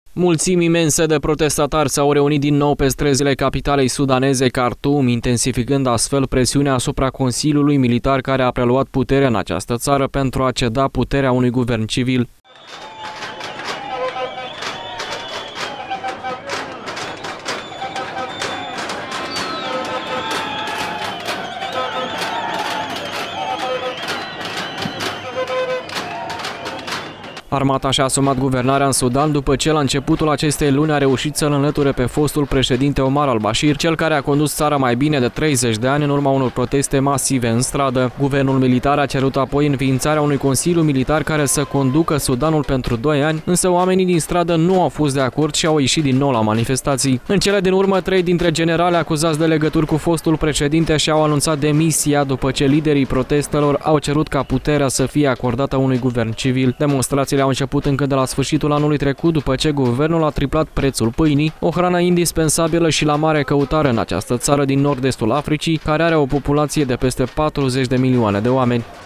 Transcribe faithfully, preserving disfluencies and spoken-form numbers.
Mulțimi imense de protestatari s-au reunit din nou pe străzile capitalei sudaneze Khartoum, intensificând astfel presiunea asupra Consiliului Militar care a preluat puterea în această țară pentru a ceda puterea unui guvern civil. Armata și-a asumat guvernarea în Sudan după ce la începutul acestei luni a reușit să-l înlăture pe fostul președinte Omar al-Bashir, cel care a condus țara mai bine de treizeci de ani în urma unor proteste masive în stradă. Guvernul militar a cerut apoi înființarea unui consiliu militar care să conducă Sudanul pentru doi ani, însă oamenii din stradă nu au fost de acord și au ieșit din nou la manifestații. În cele din urmă, trei dintre generali acuzați de legături cu fostul președinte și-au anunțat demisia după ce liderii protestelor au cerut ca puterea să fie acordată unui guvern civil. Demonstrațiile au început încă de la sfârșitul anului trecut, după ce guvernul a triplat prețul pâinii, o hrană indispensabilă și la mare căutare în această țară din nord-estul Africii, care are o populație de peste patruzeci de milioane de oameni.